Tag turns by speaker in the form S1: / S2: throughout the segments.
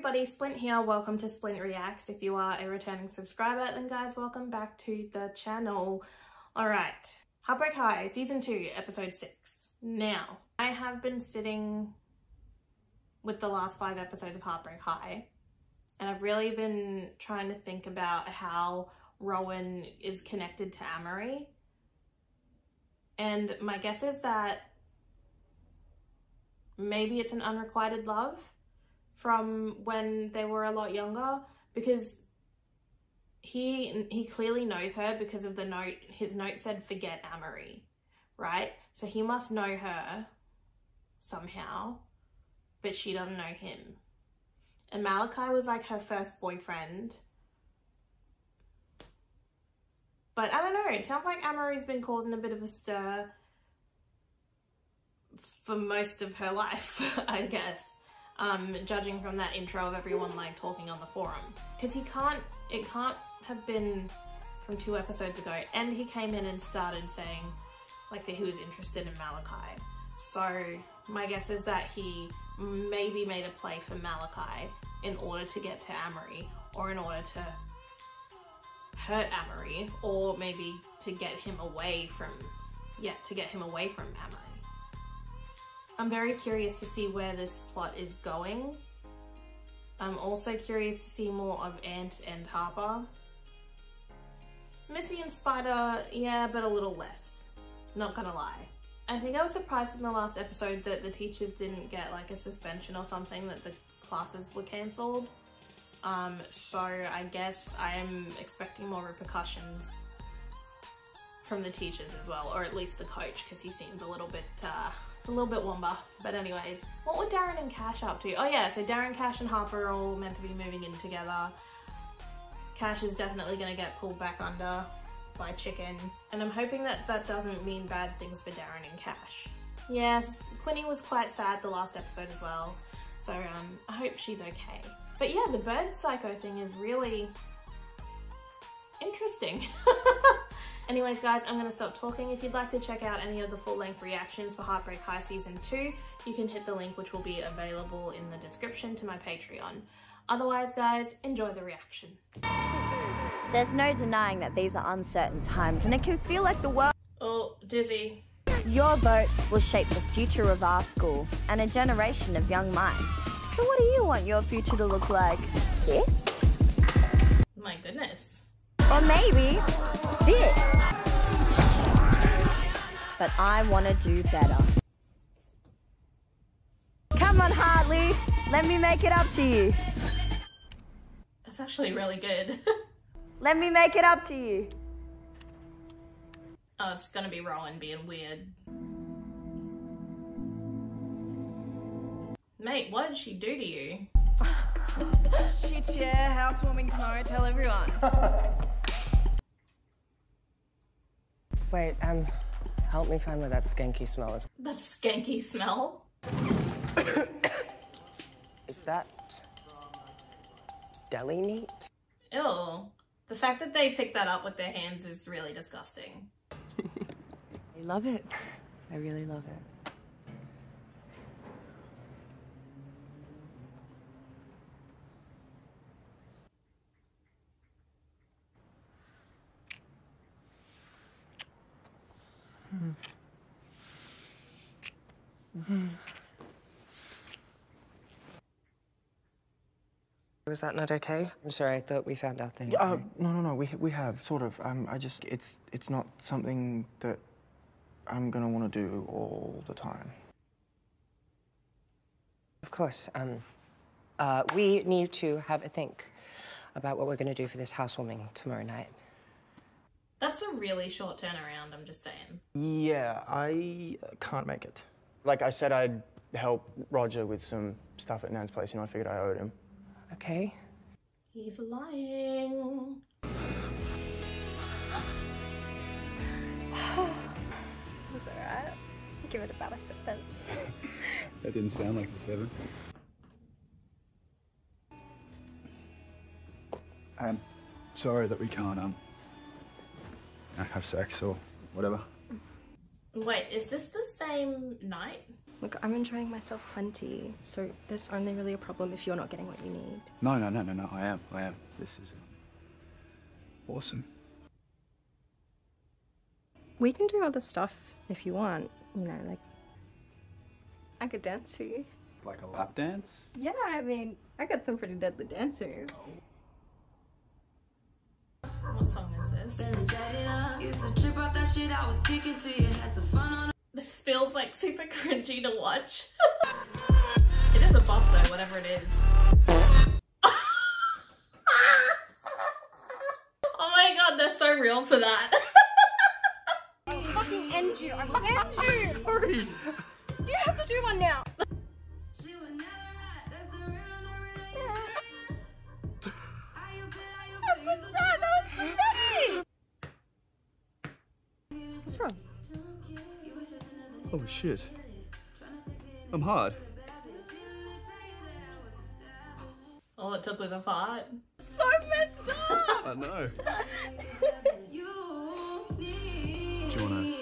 S1: everybody, Splint here. Welcome to Splint Reacts. If you are a returning subscriber, then guys, welcome back to the channel. Alright, Heartbreak High, Season 2, Episode 6. Now, I have been sitting with the last 5 episodes of Heartbreak High, and I've really been trying to think about how Rowan is connected to Amerie. And my guess is that maybe it's an unrequited love from when they were a lot younger, because he clearly knows her because of the note. His note said forget Amerie, right? So he must know her somehow, but she doesn't know him. And Malakai was like her first boyfriend. But I don't know, it sounds like Amerie's been causing a bit of a stir for most of her life, I guess. Judging from that intro of everyone like talking on the forum. Because it can't have been from 2 episodes ago, and he came in and started saying like that he was interested in Malakai. So my guess is that he maybe made a play for Malakai in order to get to Amerie, or in order to hurt Amerie, or maybe to get him away from, Amerie. I'm very curious to see where this plot is going. I'm also curious to see more of Ant and Harper. Missy and Spider, yeah, but a little less. Not gonna lie. I think I was surprised in the last episode that the teachers didn't get like a suspension or something, that the classes were cancelled. So I guess I am expecting more repercussions from the teachers as well, or at least the coach, because he seems a little bit, it's a little bit womba. But anyways, what were Darren and Cash up to? Oh yeah, so Darren, Cash and Harper are all meant to be moving in together. Cash is definitely going to get pulled back under by Chicken, and I'm hoping that that doesn't mean bad things for Darren and Cash. Yes, Quinny was quite sad the last episode as well, so I hope she's okay. But yeah, the bird psycho thing is really interesting. Anyways guys, I'm going to stop talking. If you'd like to check out any of the full-length reactions for Heartbreak High Season 2, you can hit the link which will be available in the description to my Patreon. Otherwise guys, enjoy the reaction.
S2: There's no denying that these are uncertain times, and it can feel like the world...
S1: Oh, dizzy.
S2: Your vote will shape the future of our school and a generation of young minds. So what do you want your future to look like? This?
S1: My goodness.
S2: Or maybe this? But I want to do better. Come on, Hartley. Let me make it up to you.
S1: That's actually really good.
S2: Let me make it up to you.
S1: Oh, it's gonna be Rowan being weird. Mate, what did she do to you?
S3: Shit, yeah, housewarming tomorrow, tell everyone.
S4: Wait, help me find where that skanky smell is.
S1: That skanky smell?
S4: Is that deli meat?
S1: Ew. The fact that they picked that up with their hands is really disgusting.
S4: I love it. I really love it. Was that not okay? I'm sorry, I thought we found out thing.
S5: No, we have, sort of. It's not something that I'm gonna want to do all the time.
S4: Of course, we need to have a think about what we're gonna do for this housewarming tomorrow night.
S1: That's a really short turnaround, I'm just saying.
S5: Yeah, I can't make it. Like I said, I'd help Roger with some stuff at Nan's place, I figured I owed him.
S4: Okay.
S1: He's lying.
S3: It's alright. Give it about a 7.
S6: That didn't sound like a 7. I'm sorry that we can't have sex or whatever.
S1: Wait, is this the same night?
S7: Look, I'm enjoying myself plenty, so there's only really a problem if you're not getting what you need.
S6: No, I am. This is awesome.
S7: We can do other stuff if you want, you know, like... I could dance for you.
S6: Like a lap dance?
S7: Yeah, I mean, I got some pretty deadly dance moves.
S1: What song is this? This feels like super cringy to watch. It is a bop though, whatever it is. Oh my god, they're so real for that.
S7: I'll fucking end you. I will end you. Sorry. You have to do one now.
S2: What's wrong?
S6: Oh shit. I'm hard.
S1: All it took was a fart.
S7: So messed up.
S6: I know. Do you wanna...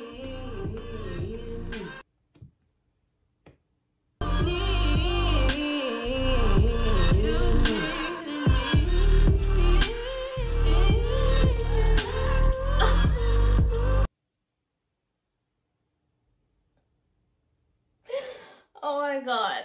S1: Oh my god.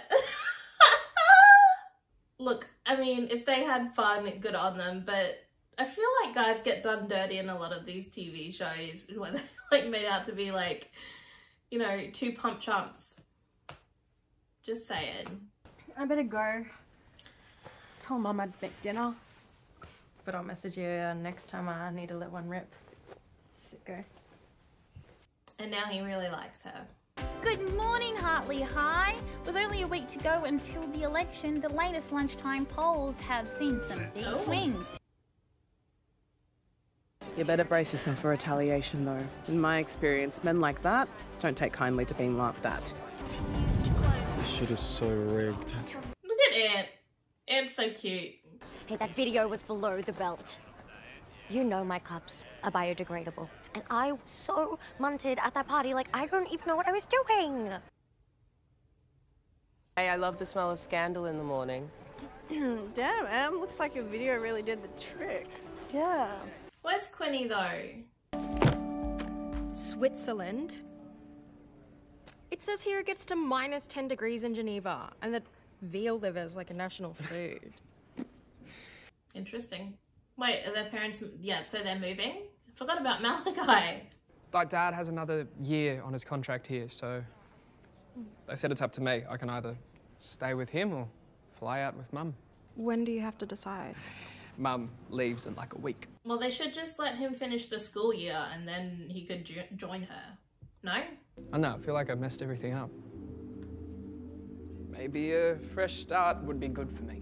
S1: Look, I mean, if they had fun, good on them, but I feel like guys get done dirty in a lot of these TV shows where they're like made out to be like, you know, two pump chumps. Just saying.
S7: I better go. Tell Mum I'd make dinner. But I'll message you next time I need to let one rip. Sicko.
S1: And now he really likes her.
S8: Good morning, Hartley High. With only a week to go until the election, the latest lunchtime polls have seen some big swings.
S9: You better brace yourself for retaliation, though. In my experience, men like that don't take kindly to being laughed at.
S6: This shit is so rigged.
S1: Look at Ant. Ant's so cute.
S2: Hey, that video was below the belt. You know my cups are biodegradable. And I was so munted at that party, like I don't even know what I was doing.
S4: Hey, I love the smell of scandal in the morning.
S7: Damn, Em. Looks like your video really did the trick.
S2: Yeah.
S1: Where's Quinny though?
S7: Switzerland. It says here it gets to -10 degrees in Geneva, and that veal liver is like a national food.
S1: Interesting. Wait, are their parents... Yeah, so they're moving? I forgot about Malakai.
S10: Like, Dad has another year on his contract here, so they said it's up to me. I can either stay with him or fly out with Mum.
S7: When do you have to decide?
S10: Mum leaves in like a week.
S1: Well, they should just let him finish the school year and then he could join her. No?
S10: I know, I feel like I messed everything up. Maybe a fresh start would be good for me.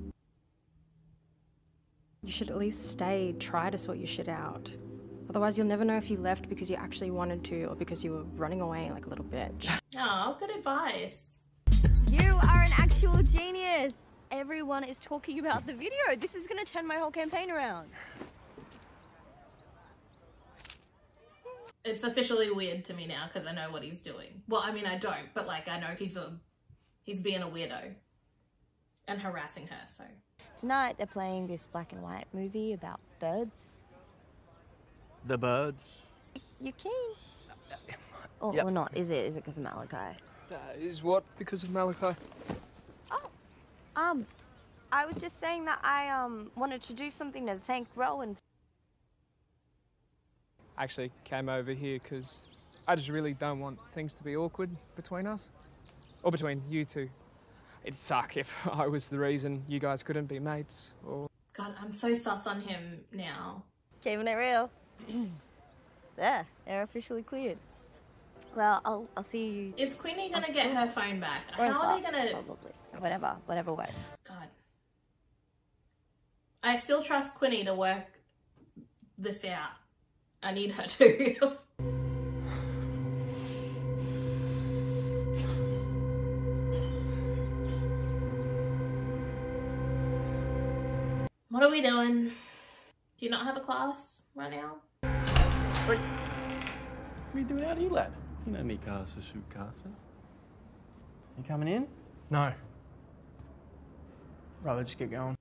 S7: You should at least stay, try to sort your shit out. Otherwise, you'll never know if you left because you actually wanted to or because you were running away like a little bitch.
S1: Oh, good advice.
S2: You are an actual genius. Everyone is talking about the video. This is gonna turn my whole campaign around.
S1: It's officially weird to me now because I know what he's doing. Well, I mean, I don't, but like, I know he's being a weirdo and harassing her, so.
S2: Tonight, they're playing this black and white movie about birds.
S6: The birds?
S2: You keen? Or not? Is it because of Malakai?
S10: Is what because of Malakai?
S2: Oh, I was just saying that I wanted to do something to thank Rowan.
S10: I actually came over here because I just really don't want things to be awkward between us. Or between you two. It'd suck if I was the reason you guys couldn't be mates, or...
S1: God, I'm so sus on him now.
S2: Keeping it real. There, they're officially cleared. Well, I'll see you.
S1: Is Queenie gonna get her phone back?
S2: Or in
S1: How are they
S2: class,
S1: gonna...
S2: probably. Whatever works.
S1: God. I still trust Quinny to work this out. I need her to. What are we doing? Do you not have a class right now?
S6: Wait. What are you doing out here, lad? You know me casa, su casa.
S5: You coming in? No. Rather just get going.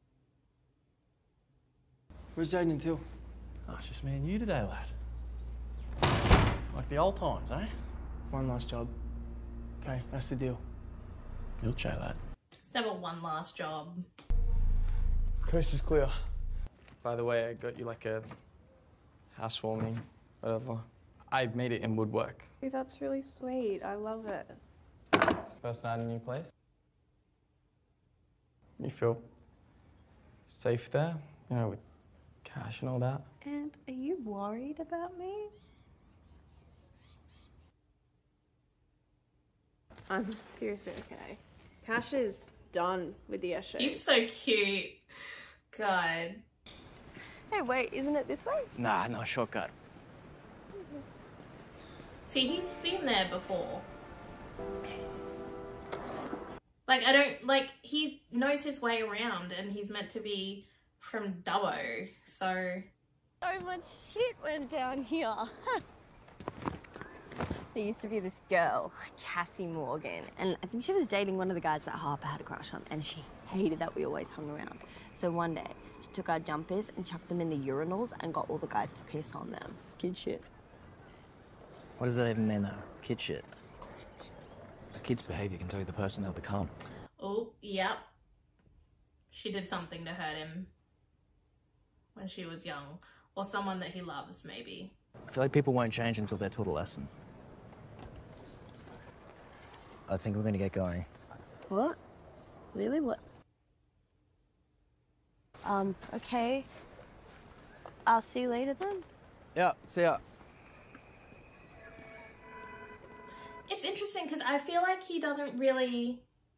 S5: Where's Jaden and Till?
S6: Oh, it's just me and you today, lad. Like the old times, eh?
S5: One last job. Okay, that's the deal.
S6: You'll show that.
S1: It's never one last job.
S5: Coast is clear.
S11: By the way, I got you like a housewarming, whatever. I made it in woodwork.
S7: That's really sweet. I love it.
S11: First night in a new place. You feel safe there, you know, with cash and all that.
S7: And are you worried about me? I'm seriously okay. Cash is done with the issue.
S1: He's so cute. God.
S2: Hey, wait, isn't it this way?
S6: Nah, no shortcut.
S1: See, he's been there before. Like, I don't, like, he knows his way around and he's meant to be from Dubbo, so...
S2: So much shit went down here. There used to be this girl, Cassie Morgan, and I think she was dating one of the guys that Harper had a crush on, and she hated that we always hung around. So one day, she took our jumpers and chucked them in the urinals and got all the guys to piss on them. Kid shit.
S6: What does that even mean, though? Kid shit. A kid's behaviour can tell you the person they'll become.
S1: Oh, yep. She did something to hurt him when she was young. Or someone that he loves, maybe.
S6: I feel like people won't change until they're taught a lesson. I think we're going to get going.
S2: What? Really? What? Okay. I'll see you later then.
S6: Yeah, see ya.
S1: It's interesting because I feel like he doesn't really...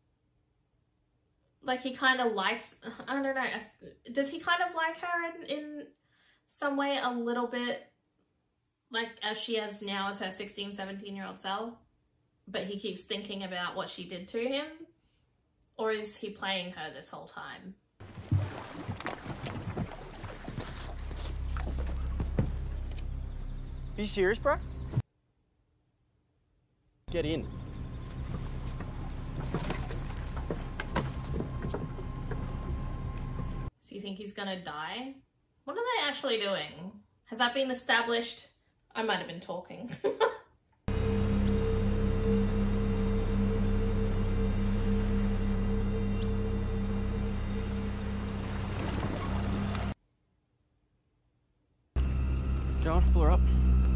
S1: Like, he kind of likes... I don't know. Does he kind of like her in some way a little bit? Like, as she is now as her 16, 17-year-old self? But he keeps thinking about what she did to him? Or is he playing her this whole time?
S5: Are you serious, bro?
S6: Get in.
S1: So you think he's gonna die? What are they actually doing? Has that been established? I might have been talking.
S6: Go on, pull her up.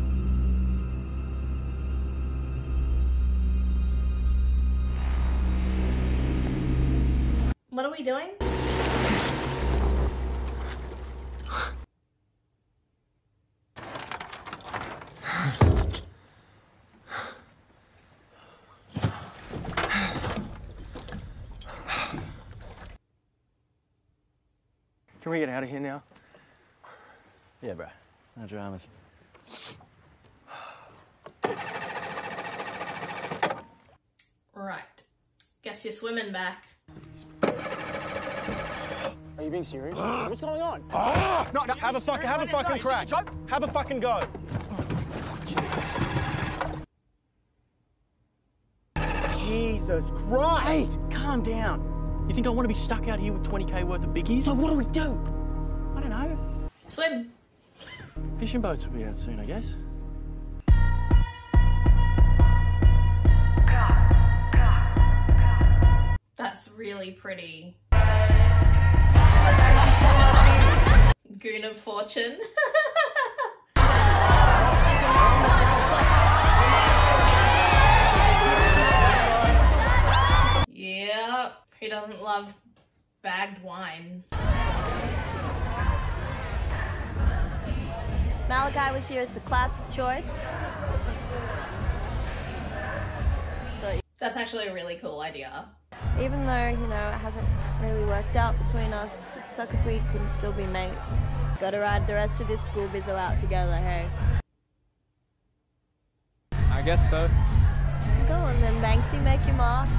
S1: What are we doing?
S5: Can we get out of here now?
S6: Yeah, bro. No dramas.
S1: Right. Guess you're swimming back.
S5: Are you being serious? What's going on? No, have a fucking crack. Have a fucking go. Jesus Christ!
S6: Hey, calm down. You think I want to be stuck out here with 20k worth of biggies?
S5: So what do we do?
S6: I don't know.
S1: Swim.
S6: Fishing boats will be out soon, I guess.
S1: That's really pretty. Goon of Fortune. Yeah, who doesn't love bagged wine?
S2: Malakai was here as the classic choice.
S1: That's actually a really cool idea.
S2: Even though, you know, it hasn't really worked out between us, it'd suck if we couldn't still be mates. Gotta ride the rest of this school bizzo out together, hey?
S10: I guess so.
S2: Go on then, Banksy, make your mark.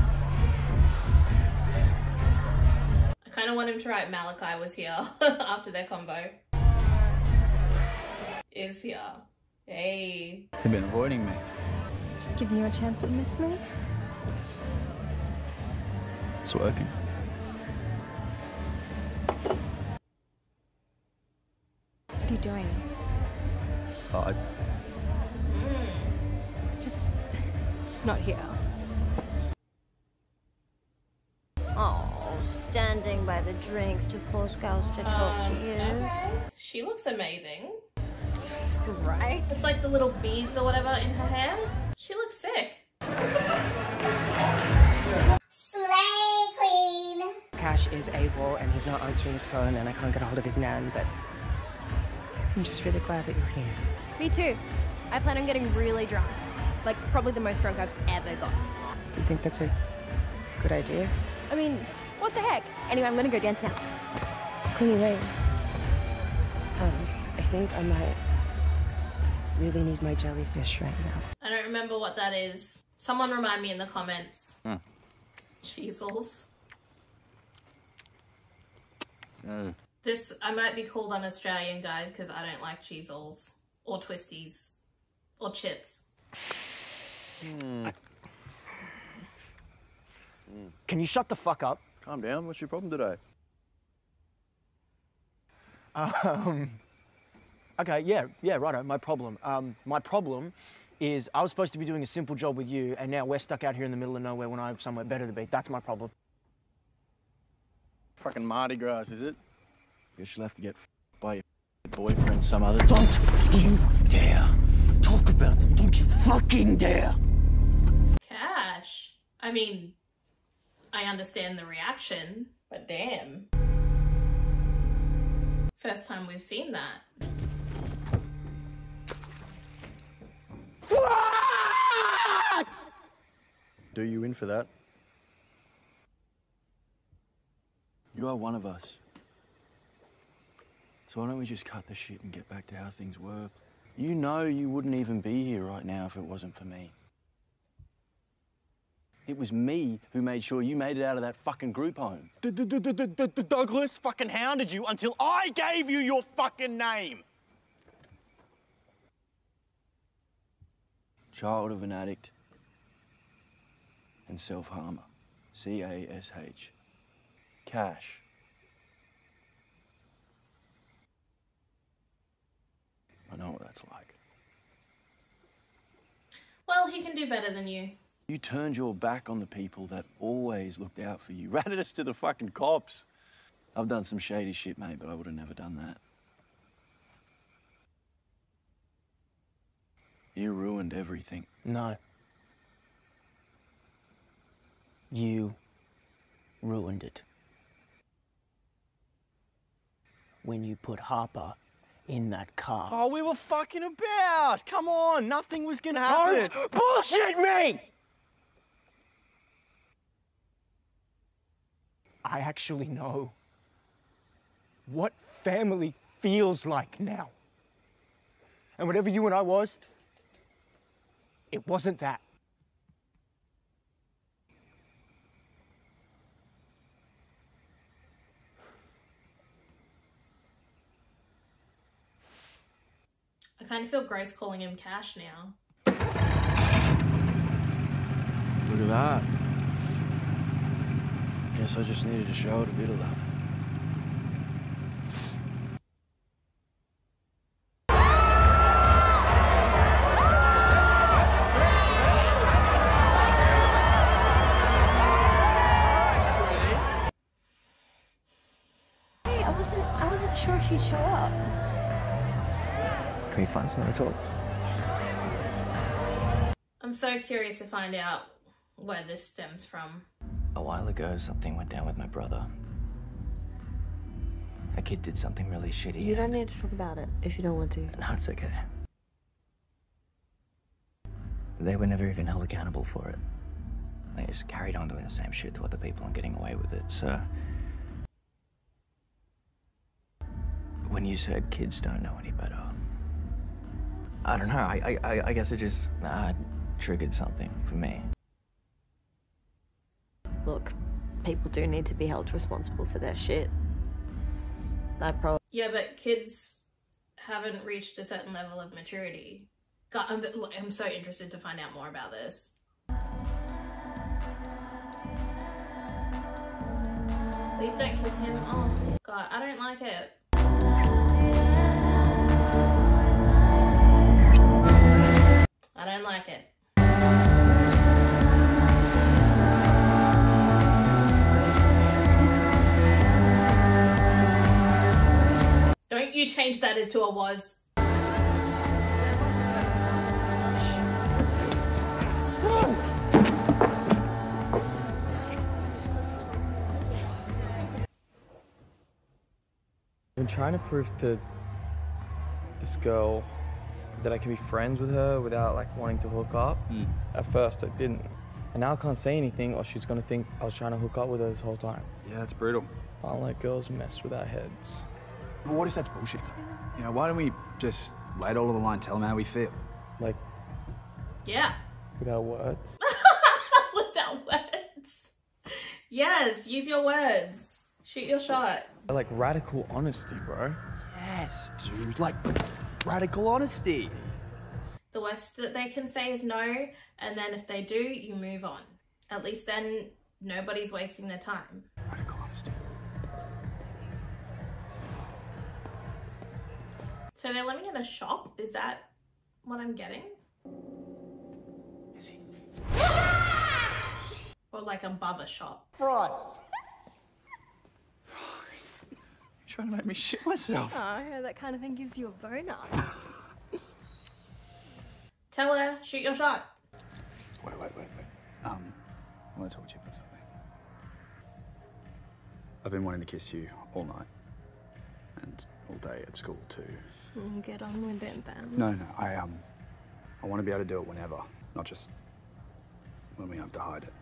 S1: I kind of want him to write Malakai was here after their combo. Is here. Hey.
S6: They've been avoiding me.
S7: Just giving you a chance to miss me.
S12: It's working.
S7: What are you doing?
S12: Oh,
S7: Just not here.
S2: Oh, standing by the drinks to force girls to talk to you.
S1: Okay. She looks amazing.
S2: Right?
S1: It's like the little beads or whatever in her hair. She looks sick.
S13: Slay Queen!
S4: Cash is AWOL and he's not answering his phone and I can't get a hold of his nan, but I'm just really glad that you're here.
S7: Me too. I plan on getting really drunk. Like, probably the most drunk I've ever got.
S4: Do you think that's a good idea?
S7: I mean, what the heck? Anyway, I'm gonna go dance now.
S4: Queenie, wait. I think I might really need my jellyfish right now.
S1: I don't remember what that is. Someone remind me in the comments. Cheezels. This, I might be called on Australian, guys, because I don't like cheezels or twisties or chips.
S5: Can you shut the fuck up?
S12: Calm down. What's your problem today?
S5: Okay, yeah, righto, my problem. My problem is I was supposed to be doing a simple job with you, and now we're stuck out here in the middle of nowhere when I have somewhere better to be. That's my problem.
S12: Fucking Mardi Gras, is it? Guess you'll have to get by your boyfriend some other time. Don't you dare talk about them. Don't you fucking dare.
S1: Cash. I mean, I understand the reaction, but damn. First time we've seen that.
S12: Do you in for that? You are one of us. So why don't we just cut the shit and get back to how things were? You know you wouldn't even be here right now if it wasn't for me. It was me who made sure you made it out of that fucking group home. Douglas fucking hounded you until I gave you your fucking name. Child of an addict and self-harmer. C-A-S-H. Cash. I know what that's like.
S1: Well, he can do better than you.
S12: You turned your back on the people that always looked out for you. Ratted us to the fucking cops. I've done some shady shit, mate, but I would have never done that. You ruined everything.
S5: No. You ruined it. When you put Harper in that car.
S12: Oh, we were fucking about. Come on, nothing was gonna happen.
S5: Don't bullshit me! I actually know what family feels like now. And whatever you and I was, it wasn't that.
S1: I kind of feel gross calling him Cash now.
S12: Look at that. Guess I just needed to show it a bit of love.
S2: Hey, I wasn't sure if you'd show up.
S5: Can we find somewhere to talk?
S1: I'm so curious to find out where this stems from.
S6: A while ago, something went down with my brother. A kid did something really shitty.
S2: You don't need to talk about it if you don't want to.
S6: No, it's okay. They were never even held accountable for it. They just carried on doing the same shit to other people and getting away with it, so... When you said kids don't know any better, I don't know, I guess it just triggered something for me.
S2: Look, people do need to be held responsible for their shit.
S1: Yeah, but kids haven't reached a certain level of maturity. God, I'm so interested to find out more about this. Please don't kiss him. Oh, God, I don't like it. I don't like it. Don't you change that as to a was.
S11: I've been trying to prove to this girl that I can be friends with her without like wanting to hook up. At first I didn't. And now I can't say anything or she's gonna think I was trying to hook up with her this whole time.
S12: Yeah, it's brutal.
S11: I don't let girls mess with our heads.
S12: But what if that's bullshit, though? You know, why don't we just lay it all on the line, tell them how we feel?
S11: Like,
S1: yeah.
S11: Without words?
S1: Without words. Yes, use your words. Shoot your shot.
S11: Like radical honesty, bro.
S12: Yes, dude, like radical honesty.
S1: The worst that they can say is no, and then if they do, you move on. At least then nobody's wasting their time.
S12: Radical honesty.
S1: So they're living in a shop? Is that what I'm getting?
S12: Is he?
S1: Or like above a shop?
S12: Christ. You're trying to make me shit myself.
S2: Oh, yeah, that kind of thing gives you a boner.
S1: Tell her, shoot your shot.
S12: Wait. I want to talk to you about something. I've been wanting to kiss you all night. And all day at school too.
S2: Get on with it then.
S12: No, I want to be able to do it whenever, not just when we have to hide it.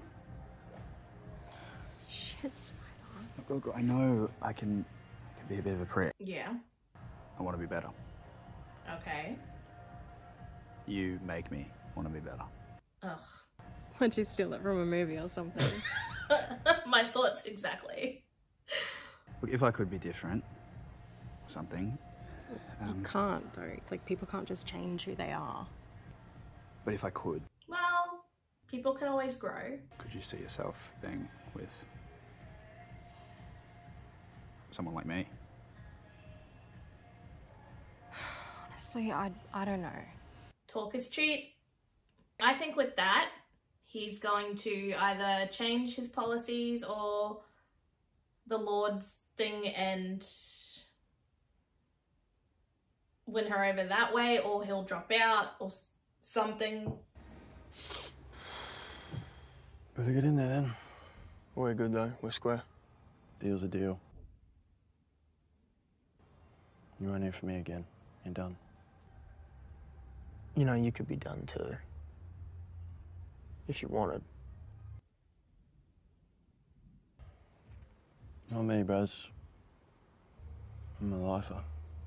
S2: Shit, Spider.
S12: Look, I know I can be a bit of a prick.
S1: Yeah.
S12: I want to be better.
S1: Okay.
S12: You make me want to be better.
S1: Ugh.
S7: Why'd you steal it from a movie or something?
S1: My thoughts exactly.
S12: Look, if I could be different, or something.
S7: You can't, though. Like, people can't just change who they are.
S12: But if I could,
S1: Well, people can always grow.
S12: could you see yourself being with someone like me?
S7: Honestly, I don't know.
S1: Talk is cheap. I think with that, he's going to either change his policies or the Lord's thing and win her over that way, or he'll drop out or something.
S6: Better get in there then. We're good though, we're square. Deal's a deal. You won't hear from me again. You're done. You know, you could be done too. If you wanted. Not me, bros. I'm a lifer.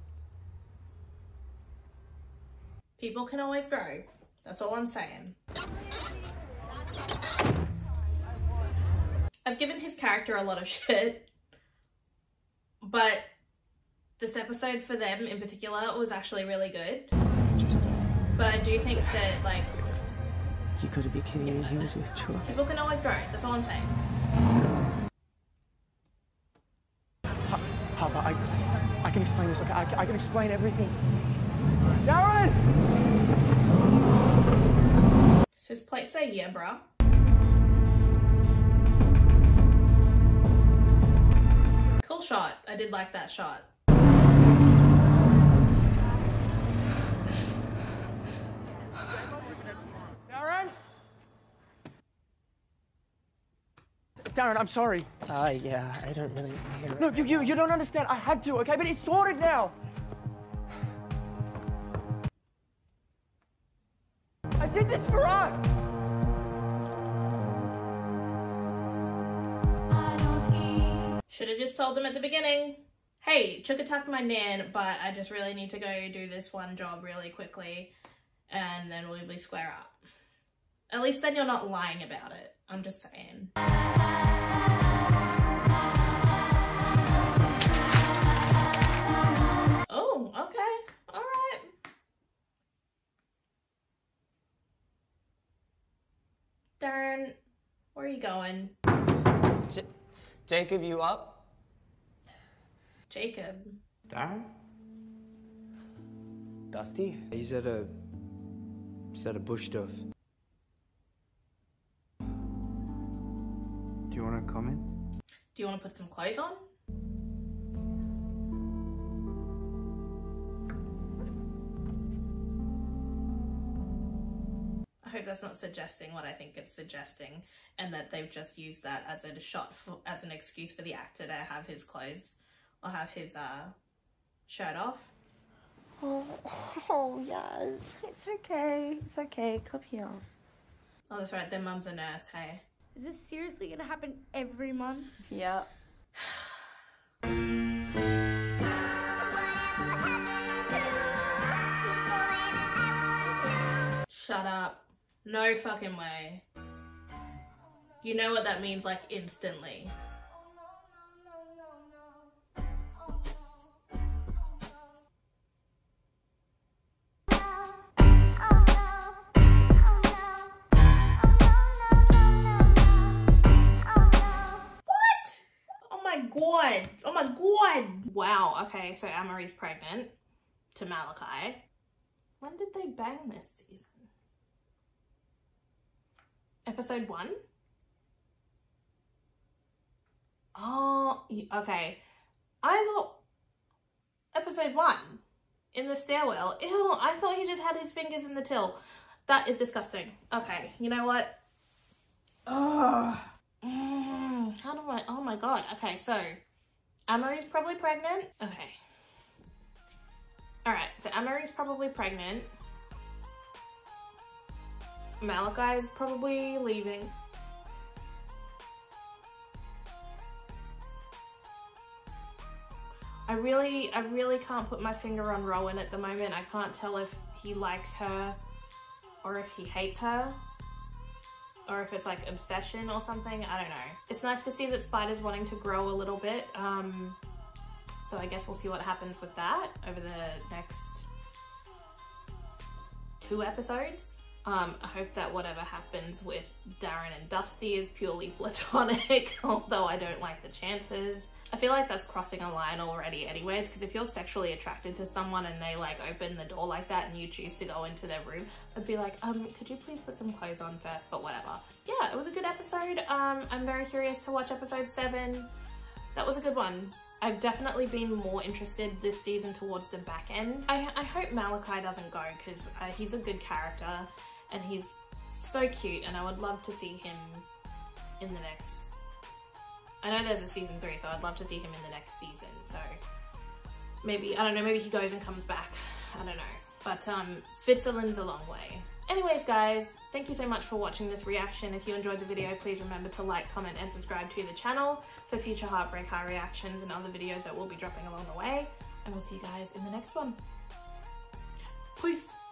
S1: People can always grow. That's all I'm saying. I've given his character a lot of shit, but this episode for them in particular was actually really good. But I do think that, like,
S4: You gotta be kidding me, he was with Troy.
S1: people can always grow. That's all I'm saying.
S5: Harper, I can explain this, okay? I can explain everything. Darren!
S1: Does his plate say yeah, bruh? Cool shot. I did like that shot.
S5: Darren, I'm sorry.
S4: Yeah, I don't really hear it.
S5: No, you don't understand. I had to, okay? But it's sorted now. I did this for us.
S1: Should have just told them at the beginning, hey, Chuck attacked my nan, but I just really need to go do this one job really quickly, and then we'll be square up. At least then you're not lying about it. I'm just saying. Oh, okay. All right. Darren, where are you going?
S4: Jacob, you up?
S1: Jacob.
S14: Darren?
S4: Dusty?
S14: He's at a bush stuff. Do you want to come in?
S1: Do you want to put some clothes on? I hope that's not suggesting what I think it's suggesting, and that they've just used that as a shot as an excuse for the actor to have his clothes or have his shirt off.
S2: Oh, yes. It's okay. It's okay. Come here.
S1: Oh, that's right. Their mum's a nurse, hey.
S8: Is this seriously gonna happen every month?
S2: Yeah.
S1: Shut up. No fucking way. You know what that means, like, instantly. God. Oh my god. Wow. Okay, so Amerie's pregnant to Malakai. When did they bang this season? Episode 1? Oh, okay. I thought episode 1 in the stairwell. Ew, I thought he just had his fingers in the till. That is disgusting. Okay, you know what? Ugh. How do I, oh my god. Okay, so Amerie's probably pregnant. Okay. Alright, so Amerie's probably pregnant. Malakai is probably leaving. I really can't put my finger on Rowan at the moment. I can't tell if he likes her or if he hates her, or if it's like obsession or something. I don't know. It's nice to see that Spider's wanting to grow a little bit. So I guess we'll see what happens with that over the next 2 episodes. I hope that whatever happens with Darren and Dusty is purely platonic, although I don't like the chances. I feel like that's crossing a line already anyways, because if you're sexually attracted to someone and they like open the door like that and you choose to go into their room, I'd be like, could you please put some clothes on first, but whatever. Yeah, it was a good episode. I'm very curious to watch episode 7. That was a good one. I've definitely been more interested this season towards the back end. I hope Malakai doesn't go, because he's a good character and he's so cute, and I would love to see him in the next. I know there's a season 3, so I'd love to see him in the next season. So maybe, I don't know, maybe he goes and comes back. I don't know. But Switzerland's a long way. Anyways, guys, thank you so much for watching this reaction. If you enjoyed the video, please remember to like, comment, and subscribe to the channel for future Heartbreak High reactions and other videos that we'll be dropping along the way. And we'll see you guys in the next one. Peace.